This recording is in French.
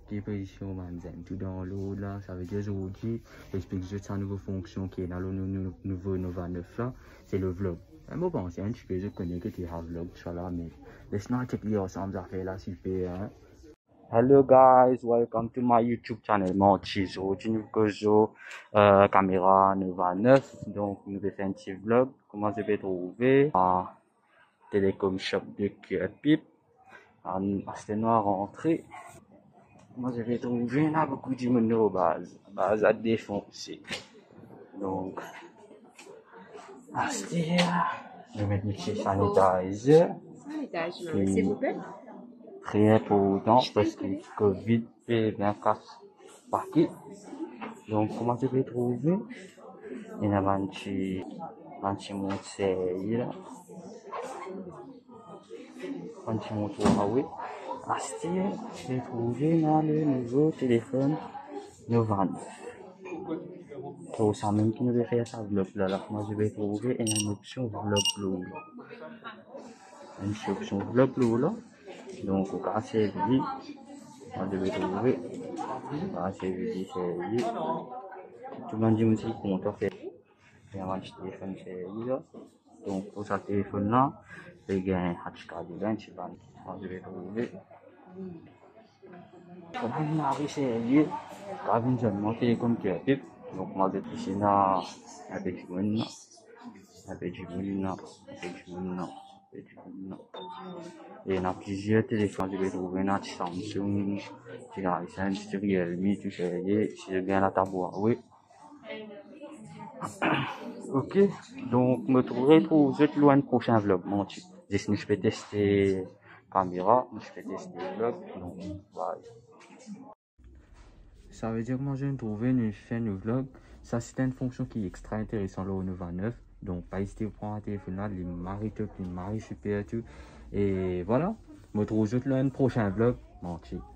qui est position Manzen. Tout dans l'eau là, ça veut dire aujourd'hui, j'explique juste sa nouvelle fonction qui est dans le nouveau Nova 9 là, c'est le vlog. Bon, bon, c'est un petit peu, je connais que tu as un vlog, tu là, mais laisse-nous checker ensemble, ça fait là, super, hein. Hello guys, welcome to my YouTube channel. Mon petit aujourd'hui nous faisons caméra Nova 9, donc nous vais faire un petit vlog. Comment je vais trouver Telecom Shop de Pip. C'est noir rentré. Moi, je vais trouver là beaucoup de monde base à défoncer. Donc, je vais mettre mes sanitizer. S'il vous plaît. Très important parce que Covid est bien casse partout. Donc, comment je vais trouver? Il y a un petit montre un petit montre Huawei. Je vais trouver dans le nouveau téléphone Nova 9. Pour ça même qui nous fait faire ça vlog là, moi je vais trouver une option vlog blue. Une option vlog blue là. Donc au cas c'est lui, moi je vais trouver. C'est lui, c'est lui. Tout le monde dit aussi qu'on peut faire. Il y a un petit téléphone c'est lui là. Donc pour ce téléphone là, il y a un HK de 20 moi je vais trouver. Comme on c'est lui, quand je monte téléphone qui est donc moi je suis ici là avec lui là. Avec du moulin, et on a plusieurs téléphones, je vais trouver un Samsung, tu as un petit Realme, tu sais, si je viens à ta boîte, oui. Ok, donc me trouverai pour vous loin le prochain vlog, mon type. Je vais tester caméra, je vais tester vlog, donc voilà. Ça veut dire que moi je vais trouver une chaîne vlog. Ça c'est une fonction qui est extra intéressante là au Nova 9. Donc pas hésiter à prendre un téléphone là, les maris top, les maris super tout. Et voilà. Me trouve juste là un prochain vlog. Mon